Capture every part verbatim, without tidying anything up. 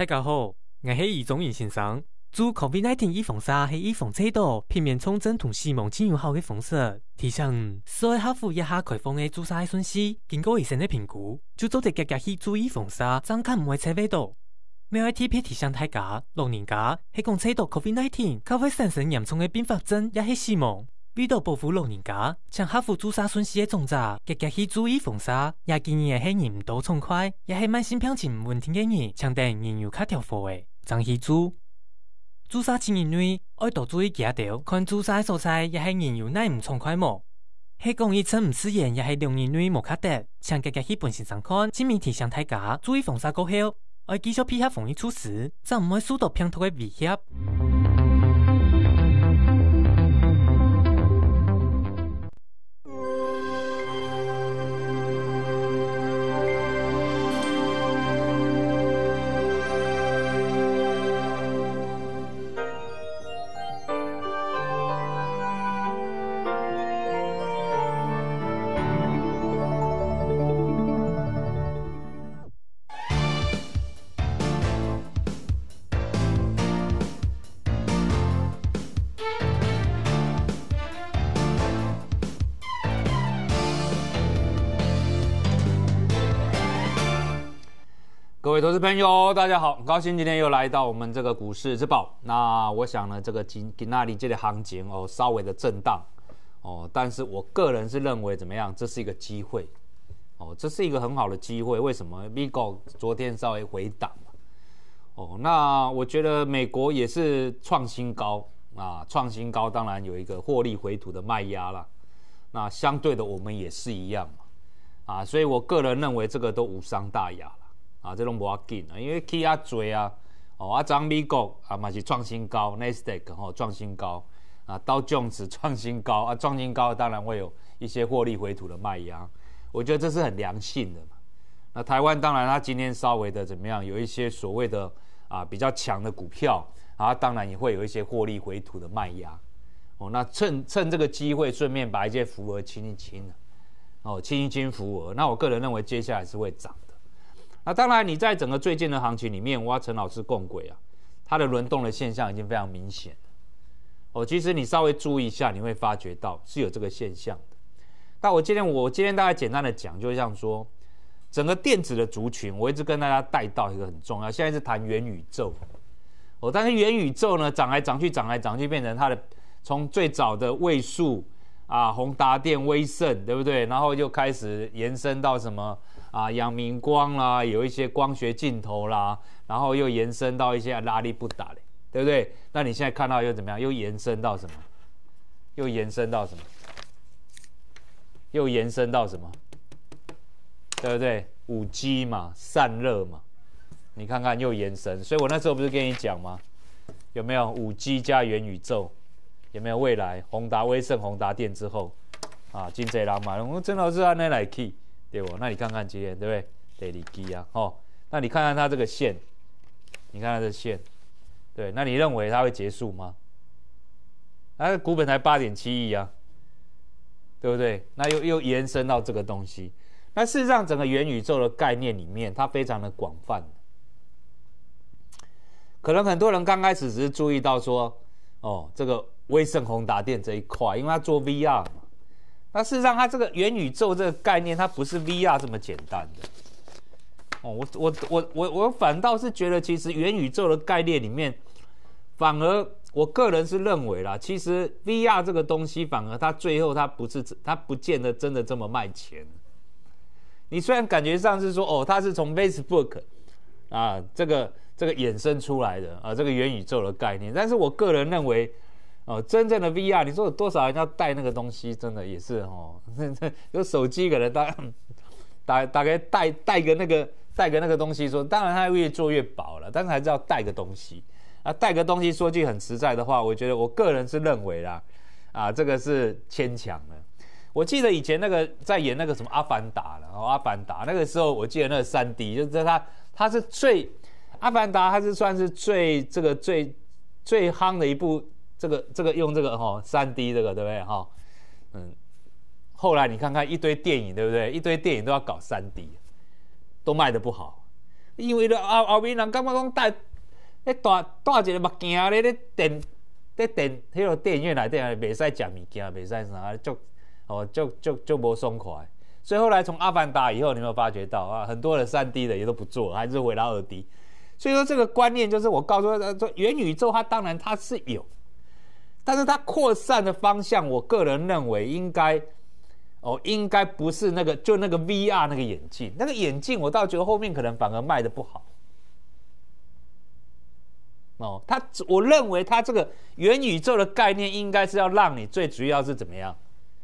大家好，我是余宗云先生。做 COVID 十九 预防沙是预防制度，避免重症同死亡真有效的方式。提醒所有客户一下开放的注射的损失，经过医生的评估，就做得家家去注意防沙，增加唔会切味道。每一特别提醒大家，老人家是讲制度 COVID 十九 较会产生严重的并发症，也是死亡。为了保护老人家，将克服注射损失的重责，家家去注意防沙。也建议的是人唔多痛快，也是慢性病情唔稳定的人，强调人有较调服的，怎去做？注射前内要多注意记条，看注射的所在也是人有耐唔痛快无。是讲伊趁唔自然，也是两年内无确定，请家家去本身上看，前面提醒大家注意防沙过后，要继续配合防疫措施，则唔会受到病毒的威胁。 各位投资朋友，大家好，很高兴今天又来到我们这个股市之宝。那我想呢，这个今今那里这个行情哦，稍微的震荡哦，但是我个人是认为怎么样？这是一个机会哦，这是一个很好的机会。为什么？美股昨天稍微回档哦，那我觉得美国也是创新高啊，创新高当然有一个获利回吐的卖压啦。那相对的，我们也是一样嘛啊，所以我个人认为这个都无伤大雅。啊，这拢无要紧啊，因为起啊多啊，哦啊，涨美国啊嘛是创新高 ，Nasdaq 吼、哦、创新高啊，道琼斯创新高啊，创新高当然会有一些获利回吐的卖压，我觉得这是很良性的嘛。那台湾当然它今天稍微的怎么样，有一些所谓的啊比较强的股票啊，当然也会有一些获利回吐的卖压。哦，那趁趁这个机会，顺便把一些浮额清一清哦，清一清浮额。那我个人认为接下来是会涨。那当然，你在整个最近的行情里面，我要陈老师共轨啊，它的轮动的现象已经非常明显了。哦，其实你稍微注意一下，你会发觉到是有这个现象的。那我今天我今天大概简单的讲，就像说，整个电子的族群，我一直跟大家带到一个很重要，现在是谈元宇宙。哦，但是元宇宙呢，涨来涨去，涨来涨去，变成它的从最早的位数啊，宏达电、威盛，对不对？然后就开始延伸到什么？啊，阳明光啦，有一些光学镜头啦，然后又延伸到一些拉力不打嘞，对不对？那你现在看到又怎么样？又延伸到什么？又延伸到什么？又延伸到什么？对不对？五 G 嘛，散热嘛，你看看又延伸。所以我那时候不是跟你讲吗？有没有五 G 加元宇宙？有没有未来？宏达、威盛、宏达电之后啊，真侪人嘛，我真的是按那来去。对不？那你看看今天，对不对？第二支啊，哦，那你看看它这个线，你看它这线，对，那你认为它会结束吗？它的股本才八点七亿啊，对不对？那又又延伸到这个东西，那事实上整个元宇宙的概念里面，它非常的广泛。可能很多人刚开始只是注意到说，哦，这个威盛宏达电这一块，因为它做 V R 嘛。那事实上，它这个元宇宙这个概念，它不是 V R 这么简单的。哦，我我我我我反倒是觉得，其实元宇宙的概念里面，反而我个人是认为啦，其实 V R 这个东西，反而它最后它不是它不见得真的这么卖钱。你虽然感觉上是说，哦，它是从 Facebook 啊这个这个衍生出来的啊这个元宇宙的概念，但是我个人认为。哦，真正的 V R， 你说有多少人要带那个东西？真的也是哦，有手机可能大大大概带带个那个带个那个东西说，当然它越做越薄了，但是还是要带个东西啊。带个东西说句很实在的话，我觉得我个人是认为啦，啊，这个是牵强了。我记得以前那个在演那个什么阿凡达了，哦，阿凡达那个时候，我记得那个三 D， 就是它它是最阿凡达，它是算是最这个最最夯的一部。这个这个用这个哈三 D 这个对不对哈？嗯，后来你看看一堆电影对不对？一堆电影都要搞三 D， 都卖得不好。 因为后后面人感觉讲带咧带带一个目镜咧咧电咧电迄个电影院内底袂使食物件，袂使啥，足哦足足足无爽快。所以后来从阿凡达以后，你有没有发觉到啊？很多的三 D 的也都不做，还是回到二 D。所以说这个观念就是我告诉他说，元宇宙它当然它是有，但是它扩散的方向，我个人认为应该哦，应该不是那个就那个 V R 那个眼镜，那个眼镜我倒觉得后面可能反而卖的不好。哦，它我认为它这个元宇宙的概念应该是要让你最主要是怎么样？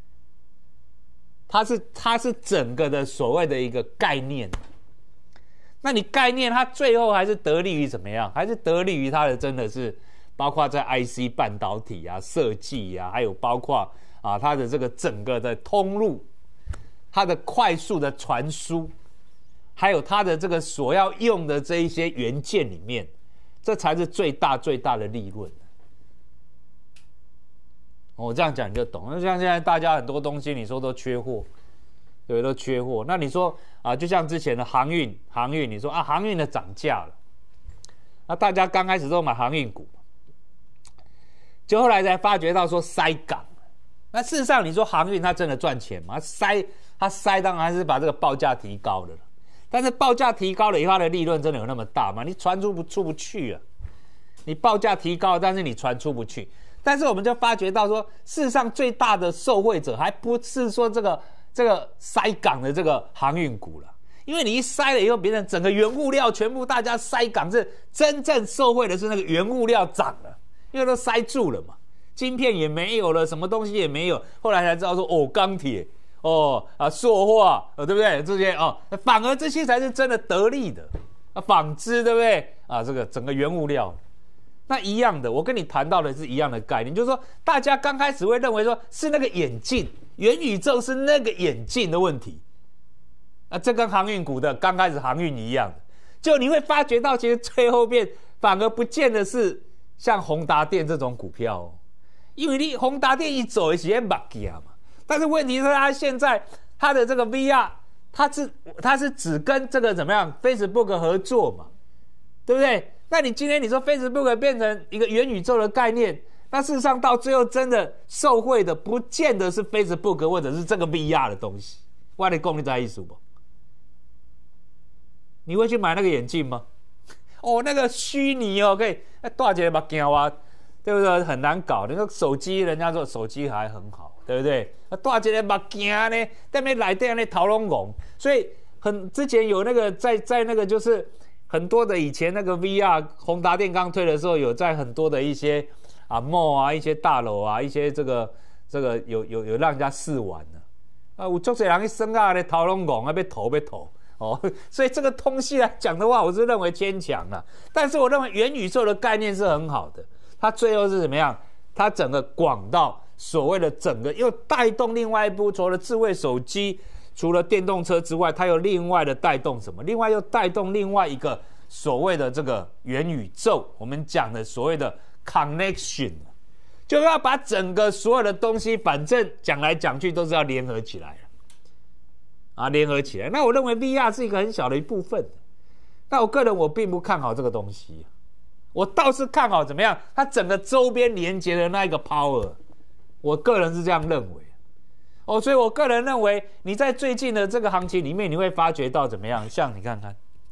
它是它是整个的所谓的一个概念。那你概念它最后还是得利于怎么样？还是得利于它的真的是包括在 I C 半导体啊、设计啊，还有包括啊它的这个整个的通路，它的快速的传输，还有它的这个所要用的这一些元件里面，这才是最大最大的利润。我、哦、这样讲你就懂。那像现在大家很多东西，你说都缺货。对，都缺货。那你说啊，就像之前的航运，航运，你说啊，航运的涨价了，那大家刚开始都买航运股，就后来才发觉到说塞港。那事实上，你说航运它真的赚钱吗？塞，它塞当然是把这个报价提高了，但是报价提高了以后，它的利润真的有那么大吗？你船出不出不去啊？你报价提高，但是你船出不去。但是我们就发觉到说，事实上最大的受惠者还不是说这个。这个塞港的这个航运股了，因为你一塞了以后，别人整个原物料全部大家塞港，是真正受惠的是那个原物料涨了，因为都塞住了嘛，晶片也没有了，什么东西也没有，后来才知道说哦，钢铁哦啊，塑化哦，对不对？这些哦，反而这些才是真的得利的啊，纺织对不对啊？这个整个原物料。那一样的，我跟你谈到的是一样的概念，就是说，大家刚开始会认为说是那个眼镜，元宇宙是那个眼镜的问题，啊，这跟航运股的刚开始航运一样的，就你会发觉到，其实最后面反而不见得是像宏达电这种股票哦，因为你宏达电一走，是在目镜嘛，但是问题是它现在它的这个 V R， 它是它是只跟这个怎么样 Facebook 合作嘛，对不对？那你今天你说 Facebook 变成一个元宇宙的概念，那事实上到最后真的受惠的不见得是 Facebook 或者是这个 V R 的东西。我跟你讲，你知道意思不？你会去买那个眼镜吗？哦，那个虚拟哦，可以大一个目镜啊，对不对？很难搞。那个手机，人家说手机还很好，对不对？大一个目镜呢，在那内底那头拢戆，所以很之前有那个在在那个就是。很多的以前那个 V R 宏达电刚推的时候，有在很多的一些啊 mall 啊、一些大楼啊、一些这个这个有有有让人家试玩的啊，有足多人去生啊咧头拢戆啊，被投被投哦，所以这个东西来讲的话，我是认为牵强了。但是我认为元宇宙的概念是很好的，它最后是怎么样？它整个广到所谓的整个又带动另外一波，除了智慧手机。除了电动车之外，它又另外的带动什么？另外又带动另外一个所谓的这个元宇宙，我们讲的所谓的 connection， 就要把整个所有的东西，反正讲来讲去都是要联合起来啊，联合起来。那我认为 V R 是一个很小的一部分，但我个人我并不看好这个东西，我倒是看好怎么样，它整个周边连接的那一个 power， 我个人是这样认为。哦，所以我个人认为，你在最近的这个行情里面，你会发觉到怎么样？像你看看，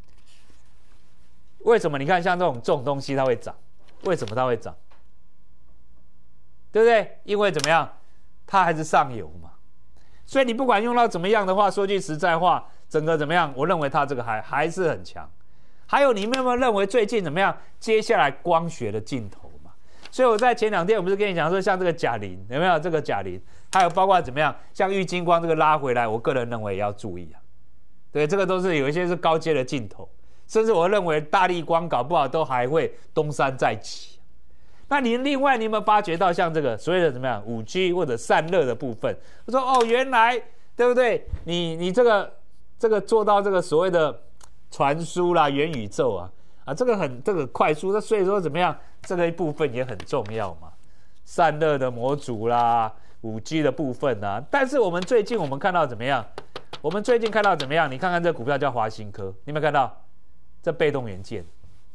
为什么你看像这种这种东西它会涨？为什么它会涨？对不对？因为怎么样？它还是上游嘛。所以你不管用到怎么样的话，说句实在话，整个怎么样？我认为它这个还还是很强。还有，你们有没有认为最近怎么样？接下来光学的镜头嘛。所以我在前两天我不是跟你讲说，像这个甲磷有没有？这个甲磷。还有包括怎么样，像玉晶光这个拉回来，我个人认为也要注意啊。对，这个都是有一些是高阶的镜头，甚至我认为大立光搞不好都还会东山再起。那你另外你有没有发觉到像这个所谓的怎么样 五 G 或者散热的部分？我说哦，原来对不对？你你这个这个做到这个所谓的传输啦、元宇宙啊啊，这个很这个快速，那所以说怎么样，这个一部分也很重要嘛。散热的模组啦。五 G 的部分啊，但是我们最近我们看到怎么样？我们最近看到怎么样？你看看这股票叫华新科，你有没有看到？ 这被动元件。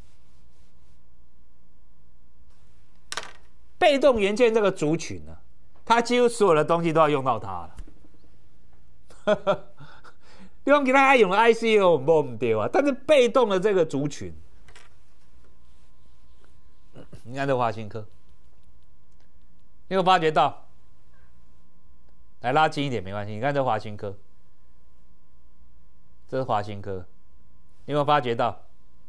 被动元件这个族群呢，它几乎所有的东西都要用到它了。你讲其他爱用的 I C 哦，不唔对啊，但是被动的这个族群，你看这华新科，你有发觉到？来拉近一点没关系，你看这华新科，这是华新科，你有没有发觉到？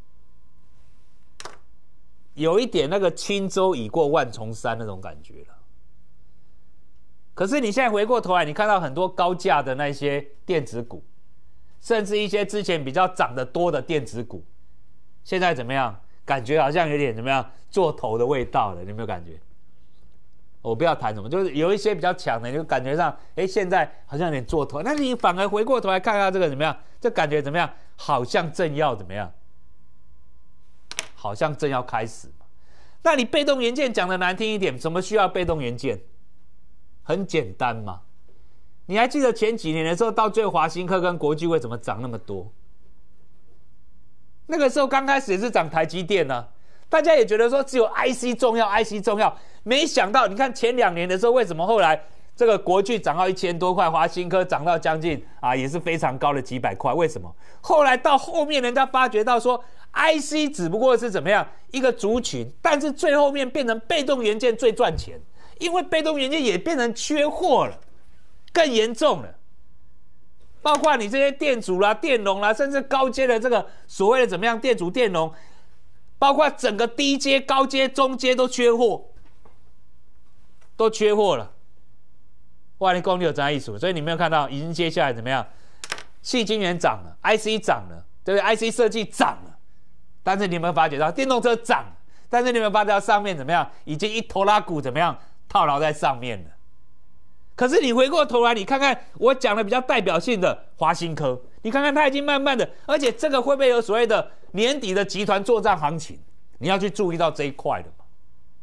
有一点那个轻舟已过万重山那种感觉了。可是你现在回过头来，你看到很多高价的那些电子股，甚至一些之前比较涨得多的电子股，现在怎么样？感觉好像有点怎么样做头的味道了，你有没有感觉？我不要谈什么，就是有一些比较强的，就感觉上，哎，现在好像有点做头。那你反而回过头来看看这个怎么样？这感觉怎么样？好像正要怎么样？好像正要开始嘛。那你被动元件讲的难听一点，什么需要被动元件？很简单嘛。你还记得前几年的时候，到最后华新科跟国巨为什么涨那么多？那个时候刚开始也是涨台积电啊，大家也觉得说只有 I C 重要 ，I C 重要。没想到你看前两年的时候，为什么后来这个国巨涨到一千多块，华新科涨到将近啊也是非常高的几百块？为什么？后来到后面人家发觉到说 ，I C 只不过是怎么样一个族群，但是最后面变成被动元件最赚钱，因为被动元件也变成缺货了，更严重了。包括你这些电阻啦、电容啦，甚至高阶的这个所谓的怎么样电阻、电容，包括整个低阶、高阶、中阶都缺货，都缺货了。哇，你功力有这样艺术，所以你没有看到，已经接下来怎么样？矽晶圆涨了 ，I C 涨了，对不对 ？I C 设计涨了，但是你有没有发觉到电动车涨了？但是你有没有发觉到上面怎么样？已经一头拉股怎么样套牢在上面了？可是你回过头来，你看看我讲的比较代表性的华新科，你看看它已经慢慢的，而且这个会不会有所谓的年底的集团作战行情？你要去注意到这一块的嘛？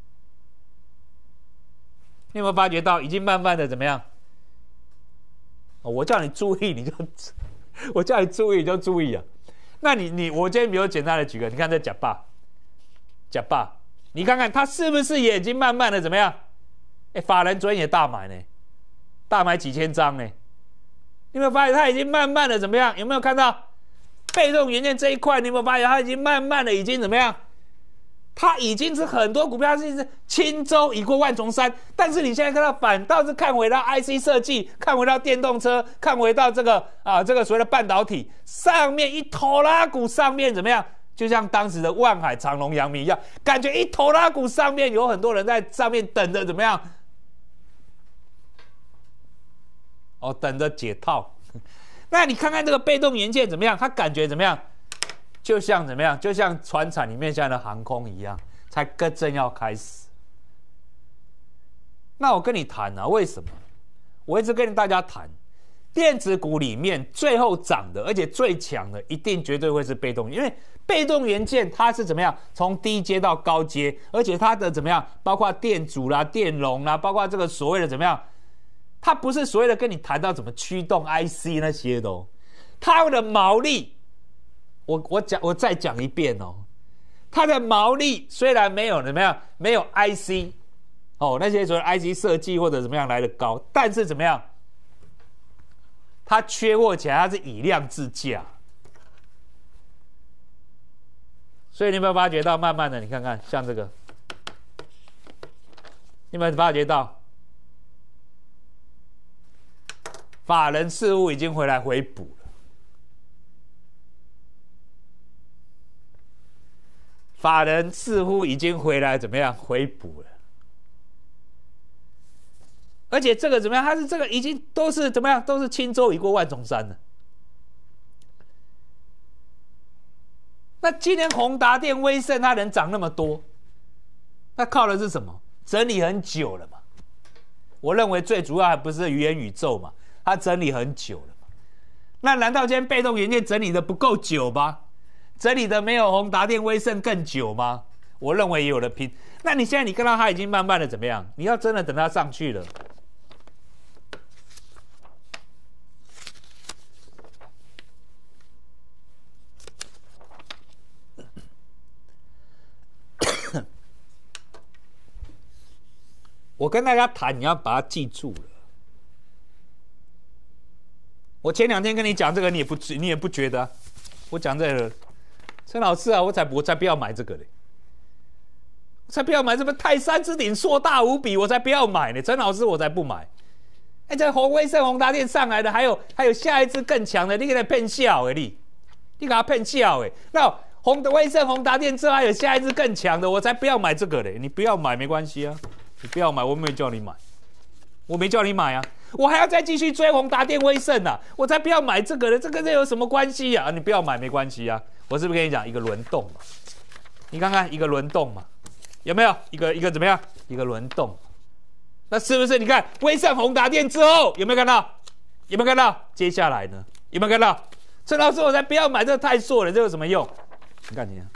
你有没有发觉到已经慢慢的怎么样？哦、我叫你注意，你就我叫你注意你就注意啊。那你你我今天比如简单的举个，你看这假霸，假霸，你看看它是不是也已经慢慢的怎么样？哎，法人昨天也大买呢。大买几千张呢？你有没有发现它已经慢慢的怎么样？有没有看到被动元件这一块？你有没有发现它已经慢慢的已经怎么样？它已经是很多股票是轻舟已过万重山，但是你现在看到反倒是看回到 I C 设计，看回到电动车，看回到这个啊这个所谓的半导体上面一头拉股上面怎么样？就像当时的万海、长荣、阳明一样，感觉一头拉股上面有很多人在上面等着怎么样？哦，等着解套。那你看看这个被动元件怎么样？它感觉怎么样？就像怎么样？就像船厂里面现在的航空一样，才更正要开始。那我跟你谈啊，为什么？我一直跟大家谈，电子股里面最后涨的，而且最强的，一定绝对会是被动，因为被动元件它是怎么样？从低阶到高阶，而且它的怎么样？包括电阻啦、电容啦，包括这个所谓的怎么样？它不是所谓的跟你谈到怎么驱动 I C 那些的哦，它的毛利，我我讲我再讲一遍哦，它的毛利虽然没有怎么样，没有 I C 哦那些所谓 I C 设计或者怎么样来的高，但是怎么样，它缺货起来它是以量制价，所以你有没有发觉到，慢慢的你看看像这个，你有没有发觉到？法人似乎已经回来回补了，法人似乎已经回来怎么样回补了？而且这个怎么样？它是这个已经都是怎么样？都是轻舟已过万重山了。那今年宏达电、威盛它能涨那么多，那靠的是什么？整理很久了嘛。我认为最主要还不是元宇宙嘛。它整理很久了嘛？那难道今天被动元件整理的不够久吗？整理的没有宏达电、威盛更久吗？我认为也有的拼。那你现在你看到它已经慢慢的怎么样？你要真的等它上去了， 我跟大家谈，你要把它记住了。我前两天跟你讲这个，你也不你也不觉得、啊？我讲这个，陈老师啊，我才我才不要买这个嘞，我才不要买这个泰山之顶硕大无比，我才不要买呢。陈老师，我才不买。哎，这宏威盛宏达电上来的，还有还有下一支更强的，你给他骗笑哎你，你给他骗笑哎。那宏威盛宏达电之后还有下一支更强的，我才不要买这个嘞。你不要买没关系啊，你不要买，我没叫你买，我没叫你买啊。我还要再继续追宏达电、威盛啊，我才不要买这个的，这个这有什么关系啊？你不要买没关系啊，我是不是跟你讲一个轮动嘛？你看看一个轮动嘛，有没有一个一个怎么样？一个轮动，那是不是？你看威盛、宏达电之后有没有看到？有没有看到？接下来呢？有没有看到？陈老师，我才不要买这个太硕了，这有什么用？你看你看，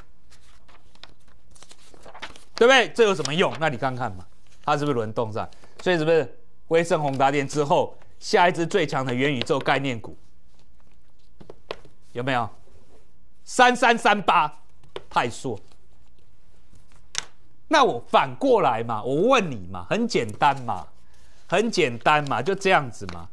对不对？这有什么用？那你看看嘛，它是不是轮动上？所以是不是？威盛宏达电之后，下一支最强的元宇宙概念股有没有？三三三八太硕。那我反过来嘛，我问你嘛，很简单嘛，很简单嘛，就这样子嘛。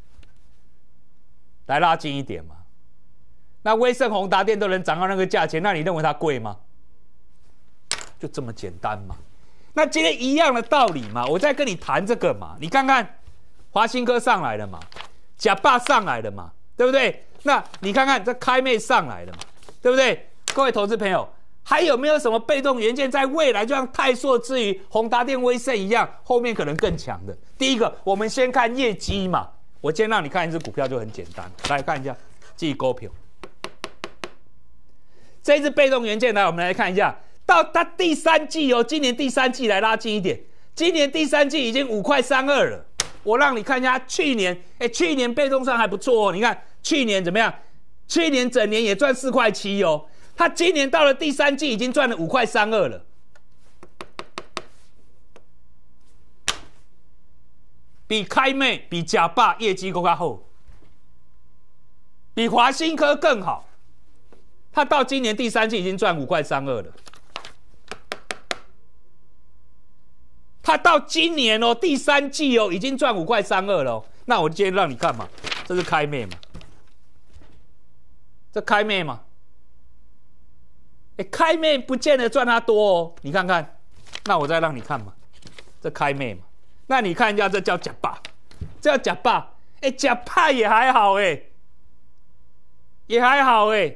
来拉近一点嘛。那威盛宏达电都能涨到那个价钱，那你认为它贵吗？就这么简单嘛。那今天一样的道理嘛，我在跟你谈这个嘛，你看看华新科上来了嘛，假霸上来了嘛，对不对？那你看看这开妹上来了嘛，对不对？各位投资朋友，还有没有什么被动元件在未来就像泰硕之于宏达电、威盛一样，后面可能更强的？第一个，我们先看业绩嘛，我先让你看一只股票就很简单，来看一下记股票，这一只被动元件来，我们来看一下。到它第三季哦，今年第三季来拉近一点，今年第三季已经五块三二了。我让你看一下去年，哎，去年被动上还不错哦。你看去年怎么样？去年整年也赚四块七哦。它今年到了第三季已经赚了五块三二了，比开妹、比假霸业绩更加好，比华新科更好。它到今年第三季已经赚五块三二了。他到今年哦，第三季哦，已经赚五块三二了、哦。那我今天让你看嘛，这是开妹嘛，这开妹嘛，哎，开妹不见得赚它多哦，你看看，那我再让你看嘛，这开妹嘛，那你看一下，这叫假霸，这叫假霸，哎，假霸也还好哎，也还好哎。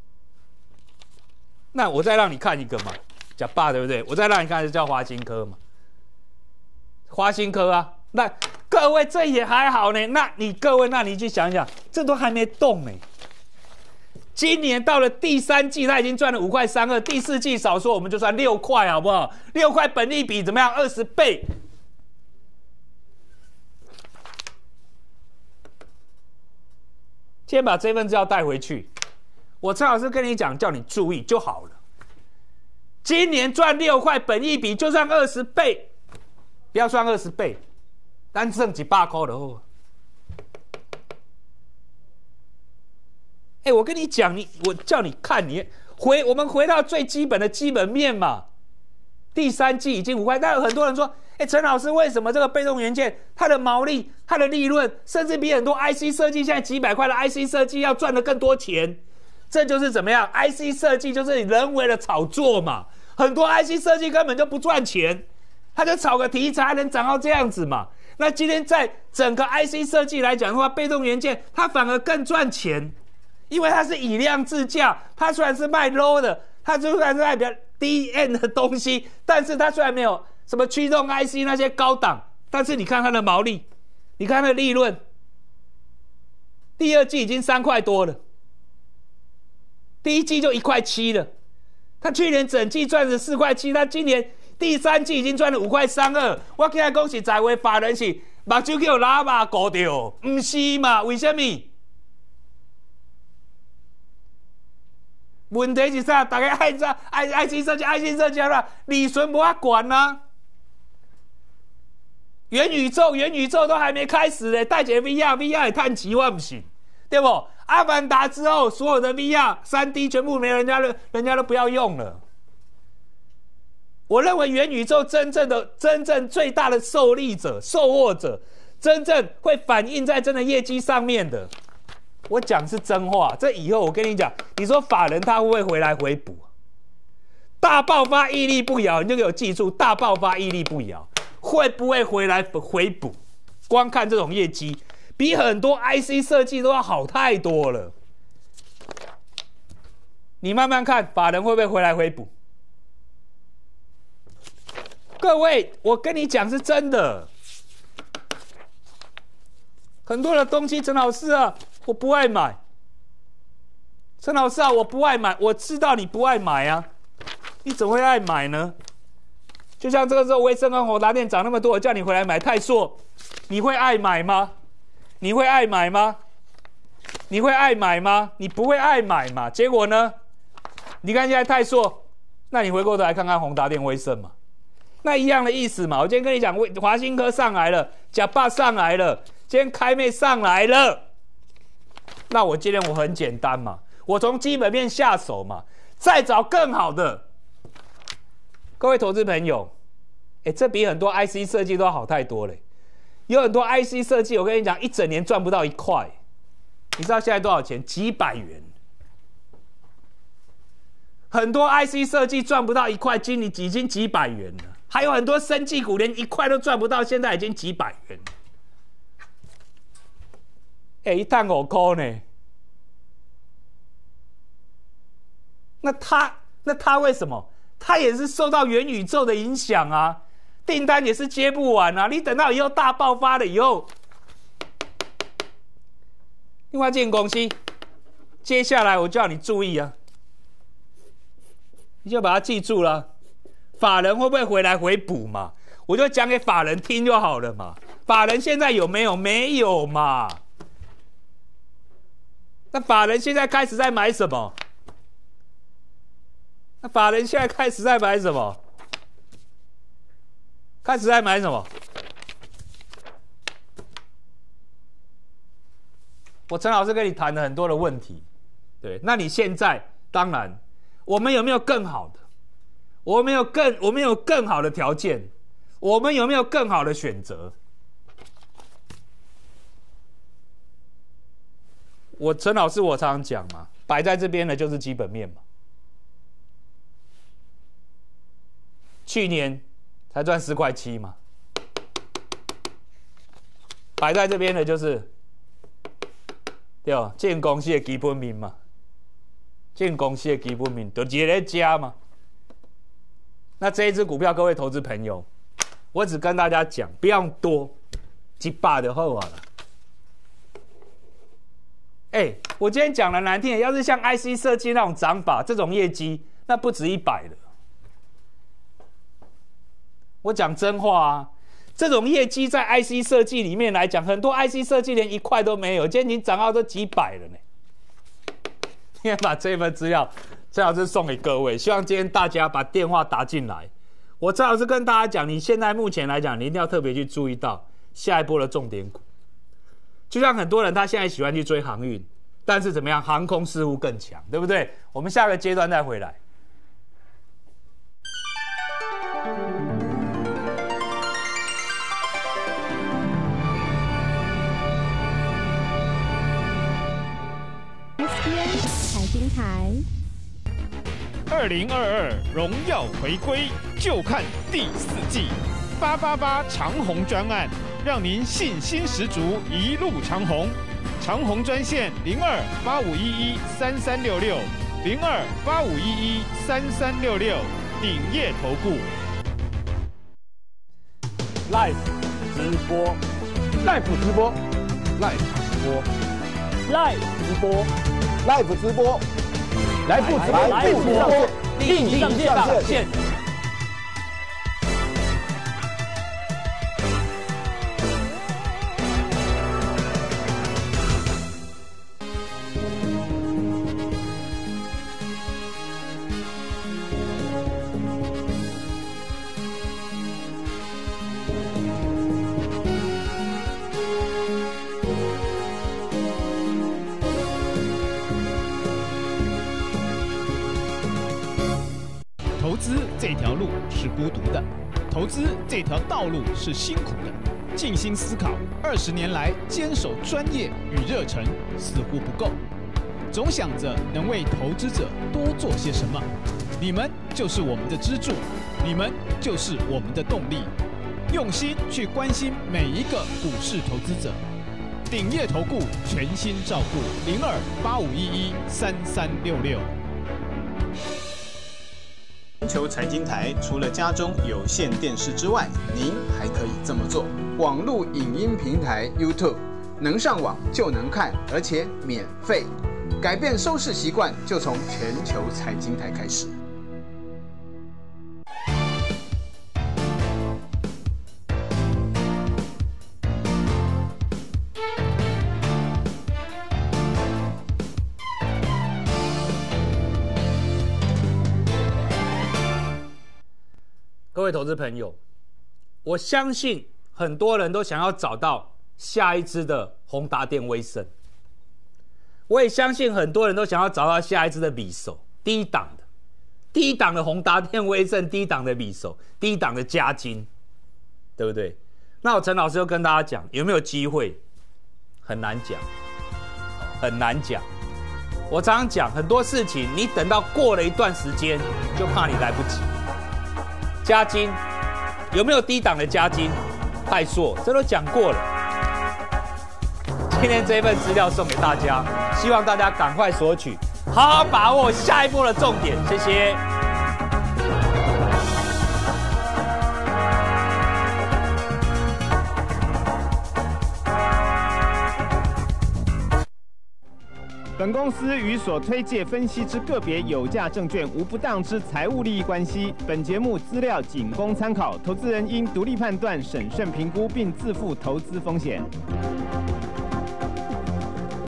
那我再让你看一个嘛，假霸对不对？我再让你看，这叫华新科嘛。华新科啊，那各位这也还好呢。那你各位，那你去想想，这都还没动呢。今年到了第三季，它已经赚了五块三二，第四季少说我们就算六块，好不好？六块本利比怎么样？二十倍。先把这份资料带回去。我陈老师跟你讲，叫你注意就好了。今年赚六块本益比，就算二十倍。不要算二十倍，单剩几百块的话。哎，我跟你讲，你我叫你看你回，我们回到最基本的基本面嘛。第三季已经五块，但有很多人说，哎，陈老师，为什么这个被动元件它的毛利、它的利润，甚至比很多 I C 设计现在几百块的 I C 设计要赚得更多钱？这就是怎么样 ？I C 设计就是人为的炒作嘛。很多 I C 设计根本就不赚钱。他就炒个题材能涨到这样子嘛？那今天在整个 I C 设计来讲的话，被动元件它反而更赚钱，因为它是以量制价。它虽然是卖 low 的，它虽然是卖比较低 end 的东西，但是它虽然没有什么驱动 I C 那些高档，但是你看它的毛利，你看它的利润，第二季已经三块多了，第一季就一块七了。它去年整季赚了四块七，它今年第三季已经赚了五块三二，我今日讲实在话，法人是目睭叫喇叭糊掉，不是嘛？为什么？问题是啥？大家爱做爱爱心设计，爱心设计啦，利润无法管啊。元宇宙，元宇宙都还没开始嘞，带起 V R，V R 也叹气，我不信，对不？阿凡达之后，所有的 V R、三 D 全部没人家了，人家都不要用了。 我认为元宇宙真正的、真正最大的受利者、受获者，真正会反映在真的业绩上面的，我讲是真话。这以后我跟你讲，你说法人他会不会回来回补？大爆发屹立不摇，你就给我记住，大爆发屹立不摇，会不会回来回补？光看这种业绩，比很多 I C 设计都要好太多了。你慢慢看，法人会不会回来回补？各位，我跟你讲是真的。很多的东西，陈老师啊，我不爱买。陈老师啊，我不爱买，我知道你不爱买啊，你怎么会爱买呢？就像这个时候，威盛跟宏达电涨那么多，我叫你回来买泰硕，你会爱买吗？你会爱买吗？你会爱买吗？你不会爱买嘛？结果呢？你看现在泰硕，那你回过头来看看宏达电、威盛嘛，那一样的意思嘛。我今天跟你讲，华新科上来了，假霸上来了，今天开妹上来了，那我今天我很简单嘛，我从基本面下手嘛，再找更好的。各位投资朋友，哎，这比很多 I C 设计都要好太多了。有很多 I C 设计，我跟你讲，一整年赚不到一块。你知道现在多少钱？几百元。很多 I C 设计赚不到一块，今年已经几百元了。还有很多生技股连一块都赚不到，现在已经几百元了。哎，一趟五块呢？那他，那他为什么？他也是受到元宇宙的影响啊，订单也是接不完啊。你等到以后大爆发了以后，另外这间公司，接下来我叫你注意啊。你就把它记住了，法人会不会回来回补嘛？我就讲给法人听就好了嘛。法人现在有没有？没有嘛。那法人现在开始在买什么？那法人现在开始在买什么？开始在买什么？我陈老师跟你谈了很多的问题，对，那你现在当然。我们有没有更好的？我们有更，我们有更好的条件，我们有没有更好的选择？我陈老师，我常常讲嘛，摆在这边的就是基本面嘛。去年才赚四块七嘛，摆在这边的就是对吧？建公司的基本面嘛。建公司的基本面就一个加嘛。那这一支股票，各位投资朋友，我只跟大家讲，不要多，一百就好啊了。哎、欸，我今天讲的难听点，要是像 I C 设计那种涨法，这种业绩，那不止一百的。我讲真话啊，这种业绩在 I C 设计里面来讲，很多 I C 设计连一块都没有，今天已经涨到都几百了呢。今天把这份资料，陈老师送给各位，希望今天大家把电话打进来。我陈老师跟大家讲，你现在目前来讲，你一定要特别去注意到下一波的重点股。就像很多人他现在喜欢去追航运，但是怎么样，航空似乎更强，对不对？我们下个阶段再回来。 财经台二零二二荣耀回归，就看第四季八八八长虹专案，让您信心十足，一路长虹。长虹专线零二八五一一三三六六零二八五一一三三六六，鼎业投顾。 Live 直播 ，Live 直播 Live 直播 ，Live 直播。 ，Live 直播， 来不直播，来不直播，立即上线。 资这条道路是辛苦的，静心思考，二十年来坚守专业与热忱似乎不够，总想着能为投资者多做些什么。你们就是我们的支柱，你们就是我们的动力，用心去关心每一个股市投资者。鼎业投顾全心照顾零二八五一一三三六六。 全球财经台除了家中有线电视之外，您还可以这么做：网络影音平台 YouTube， 能上网就能看，而且免费。改变收视习惯，就从全球财经台开始。 各位投资朋友，我相信很多人都想要找到下一支的宏达电、威盛，我也相信很多人都想要找到下一支的米手，低档的，低档的宏达电、威盛，低档的米手，低档的嘉金，对不对？那我陈老师就跟大家讲，有没有机会？很难讲，很难讲。我常常讲，很多事情你等到过了一段时间，就怕你来不及。嘉金有没有低档的嘉金？泰硕这都讲过了。今天这份资料送给大家，希望大家赶快索取，好好把握下一波的重点。谢谢。 本公司与所推介分析之个别有价证券无不当之财务利益关系。本节目资料仅供参考，投资人应独立判断、审慎评估，并自负投资风险。